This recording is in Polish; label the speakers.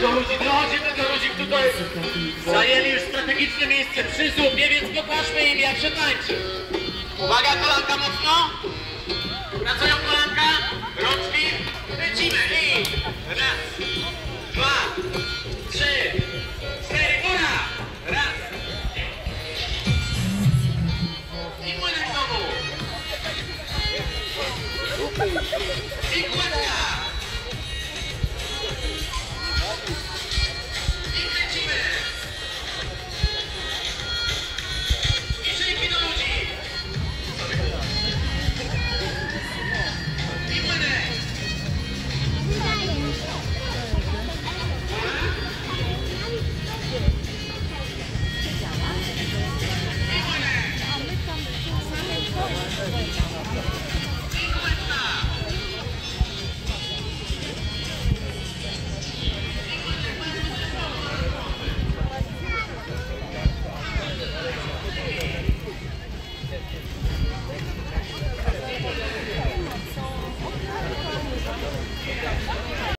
Speaker 1: tego ludzi, tutaj zajęli już strategiczne miejsce przy słupie, więc pokażmy im, jak się tańczy. Uwaga, kolanka mocno. Pracują